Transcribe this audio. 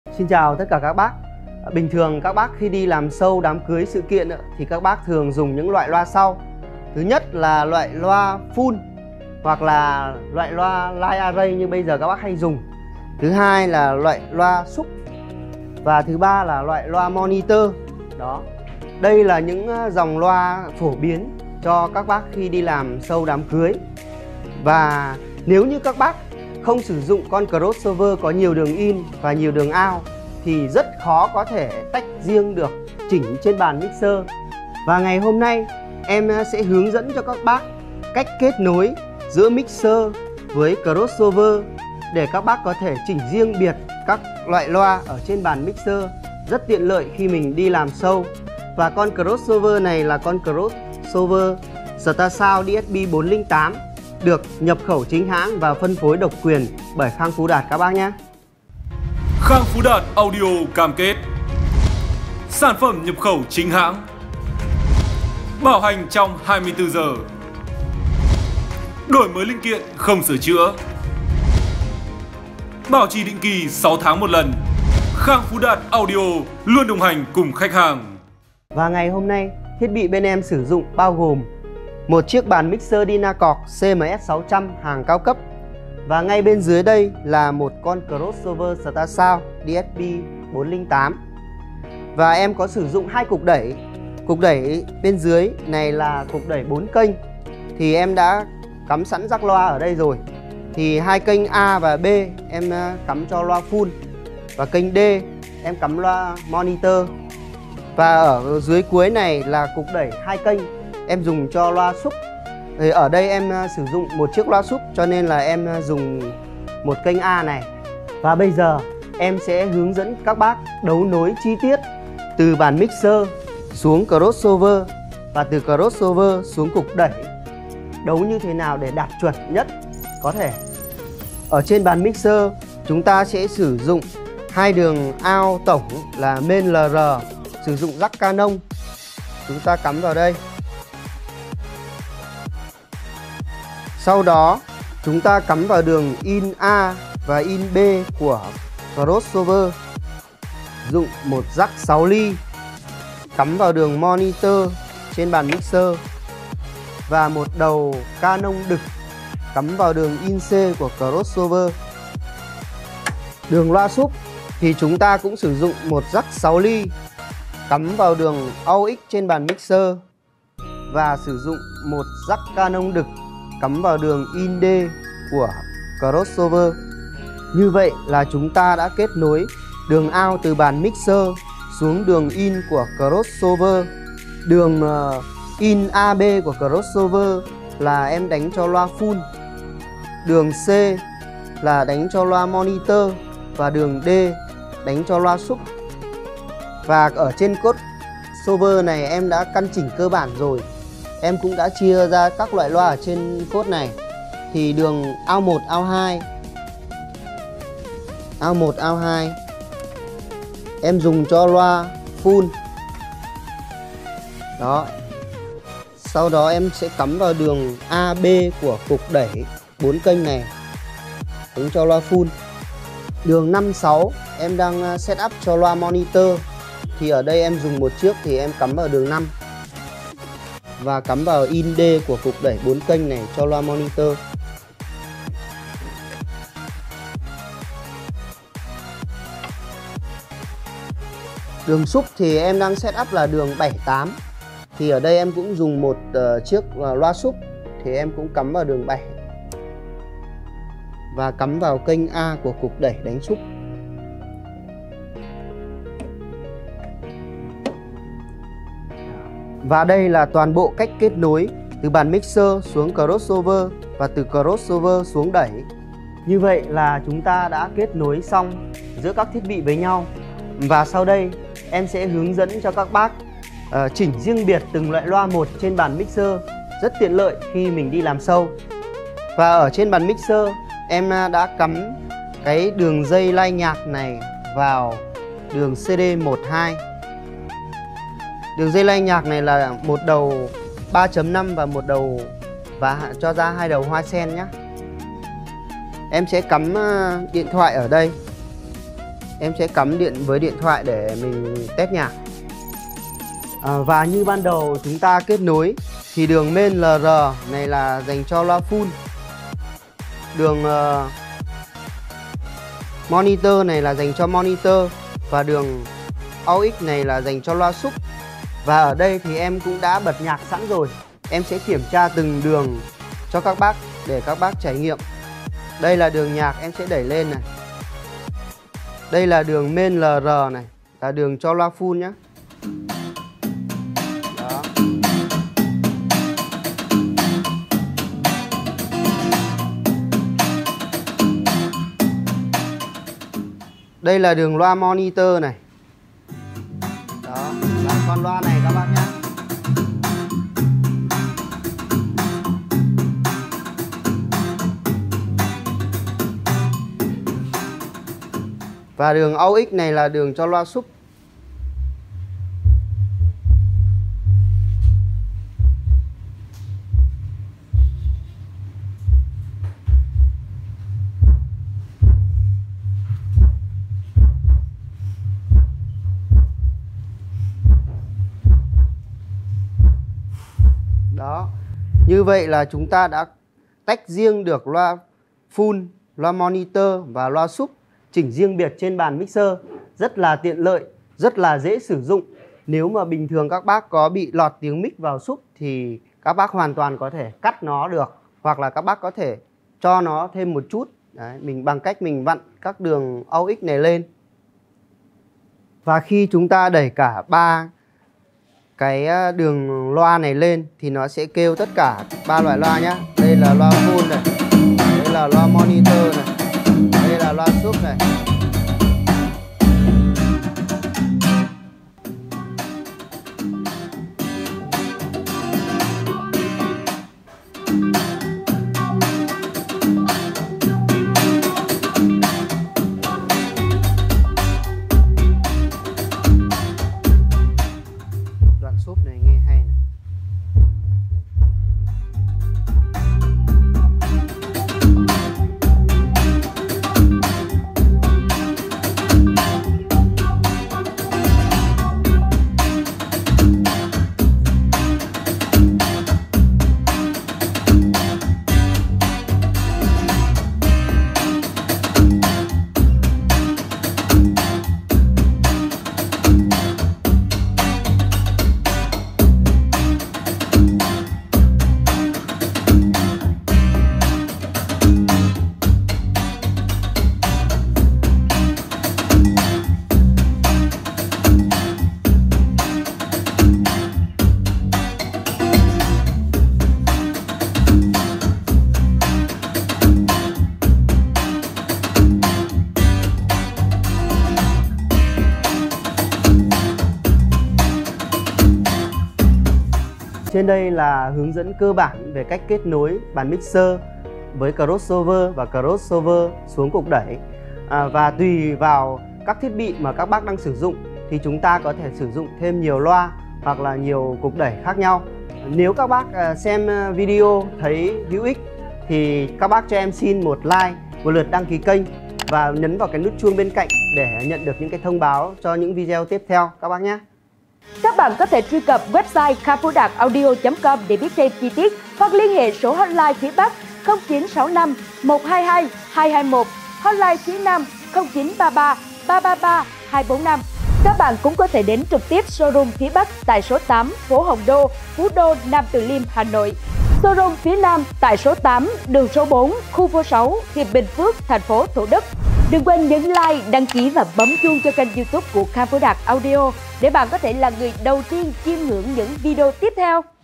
Xin chào tất cả các bác. Bình thường các bác khi đi làm show, đám cưới, sự kiện thì các bác thường dùng những loại loa sau. Thứ nhất là loại loa full hoặc là loại loa line array như bây giờ các bác hay dùng. Thứ hai là loại loa sub. Và thứ ba là loại loa monitor. Đó. Đây là những dòng loa phổ biến cho các bác khi đi làm show, đám cưới. Và nếu như các bác không sử dụng con crossover có nhiều đường in và nhiều đường out thì rất khó có thể tách riêng được chỉnh trên bàn mixer. Và ngày hôm nay em sẽ hướng dẫn cho các bác cách kết nối giữa mixer với crossover để các bác có thể chỉnh riêng biệt các loại loa ở trên bàn mixer, rất tiện lợi khi mình đi làm show. Và con crossover này là con crossover StarSound DSP 408, được nhập khẩu chính hãng và phân phối độc quyền bởi Khang Phú Đạt các bác nhé. Khang Phú Đạt Audio cam kết sản phẩm nhập khẩu chính hãng, bảo hành trong 24 giờ, đổi mới linh kiện không sửa chữa, bảo trì định kỳ 6 tháng một lần. Khang Phú Đạt Audio luôn đồng hành cùng khách hàng. Và ngày hôm nay thiết bị bên em sử dụng bao gồm một chiếc bàn mixer Dynacord CMS 600 hàng cao cấp. Và ngay bên dưới đây là một con crossover StarSound DSP 408. Và em có sử dụng hai cục đẩy. Cục đẩy bên dưới này là cục đẩy 4 kênh. Thì em đã cắm sẵn rắc loa ở đây rồi. Thì hai kênh A và B em cắm cho loa full. Và kênh D em cắm loa monitor. Và ở dưới cuối này là cục đẩy hai kênh, em dùng cho loa sub. Thì ở đây em sử dụng một chiếc loa sub cho nên là em dùng một kênh A này. Và bây giờ em sẽ hướng dẫn các bác đấu nối chi tiết từ bàn mixer xuống crossover và từ crossover xuống cục đẩy. Đấu như thế nào để đạt chuẩn nhất có thể. Ở trên bàn mixer chúng ta sẽ sử dụng hai đường out tổng là main LR, sử dụng jack Canon. Chúng ta cắm vào đây. Sau đó chúng ta cắm vào đường in A và in B của crossover. Dùng một jack 6 ly cắm vào đường monitor trên bàn mixer. Và một đầu Canon đực cắm vào đường in C của crossover. Đường loa sub thì chúng ta cũng sử dụng một jack 6 ly cắm vào đường AUX trên bàn mixer. Và sử dụng một jack Canon đực cắm vào đường in D của crossover. Như vậy là chúng ta đã kết nối đường out từ bàn mixer xuống đường in của crossover. Đường in AB của crossover là em đánh cho loa full. Đường C là đánh cho loa monitor. Và đường D đánh cho loa sub. Và ở trên crossover này em đã căn chỉnh cơ bản rồi. Em cũng đã chia ra các loại loa ở trên cốt này. Thì đường AO1, AO2, AO1, AO2 em dùng cho loa full. Đó. Sau đó em sẽ cắm vào đường AB của cục đẩy 4 kênh này, đánh cho loa full. Đường 56 em đang set up cho loa monitor. Thì ở đây em dùng một chiếc thì em cắm vào đường 5 và cắm vào in D của cục đẩy 4 kênh này cho loa monitor. Đường sub thì em đang set up là đường 78. Thì ở đây em cũng dùng một chiếc loa sub thì em cũng cắm vào đường 7 và cắm vào kênh A của cục đẩy đánh sub. Và đây là toàn bộ cách kết nối từ bàn mixer xuống crossover và từ crossover xuống đẩy. Như vậy là chúng ta đã kết nối xong giữa các thiết bị với nhau. Và sau đây em sẽ hướng dẫn cho các bác chỉnh riêng biệt từng loại loa một trên bàn mixer, rất tiện lợi khi mình đi làm show. Và ở trên bàn mixer em đã cắm cái đường dây lai nhạc này vào đường CD12. Đường dây lai nhạc này là một đầu 3.5 và một đầu, và cho ra hai đầu hoa sen nhé. Em sẽ cắm điện thoại ở đây. em sẽ cắm điện với điện thoại để mình test nhạc. Và như ban đầu chúng ta kết nối thì đường main LR này là dành cho loa full, đường monitor này là dành cho monitor, và đường AUX này là dành cho loa sub. Và ở đây thì em cũng đã bật nhạc sẵn rồi. Em sẽ kiểm tra từng đường cho các bác để các bác trải nghiệm. Đây là đường nhạc, em sẽ đẩy lên này. Đây là đường main LR này, là đường cho loa full nhé. Đó. Đây là đường loa monitor này. Đó, là con loa này các bác nhé. Và đường AUX này là đường cho loa sub. Đó. Như vậy là chúng ta đã tách riêng được loa full, loa monitor và loa sub, chỉnh riêng biệt trên bàn mixer. Rất là tiện lợi, rất là dễ sử dụng. Nếu mà bình thường các bác có bị lọt tiếng mic vào sub thì các bác hoàn toàn có thể cắt nó được, hoặc là các bác có thể cho nó thêm một chút. Đấy, mình bằng cách mình vặn các đường AUX này lên. Và khi chúng ta đẩy cả ba cái đường loa này lên thì nó sẽ kêu tất cả 3 loại loa nhé. Đây là loa full này, đây là loa monitor này, đây là loa sub này. Đoạn sub này nghe hay này. Trên đây là hướng dẫn cơ bản về cách kết nối bàn mixer với crossover và crossover xuống cục đẩy. Và tùy vào các thiết bị mà các bác đang sử dụng thì chúng ta có thể sử dụng thêm nhiều loa hoặc là nhiều cục đẩy khác nhau. Nếu các bác xem video thấy hữu ích thì các bác cho em xin một like, một lượt đăng ký kênh và nhấn vào cái nút chuông bên cạnh để nhận được những cái thông báo cho những video tiếp theo các bác nhé. Các bạn có thể truy cập website khaphudakaudio.com để biết thêm chi tiết hoặc liên hệ số hotline phía Bắc 0965 122 221, hotline phía Nam 0933 333 245. Các bạn cũng có thể đến trực tiếp showroom phía Bắc tại số 8 phố Hồng Đô, Phú Đô, Nam Từ Liêm, Hà Nội. Showroom phía Nam tại số 8, đường số 4, khu phố 6, Hiệp Bình Phước, thành phố Thủ Đức. Đừng quên nhấn like, đăng ký và bấm chuông cho kênh YouTube của Khaphudakaudio để bạn có thể là người đầu tiên chiêm ngưỡng những video tiếp theo.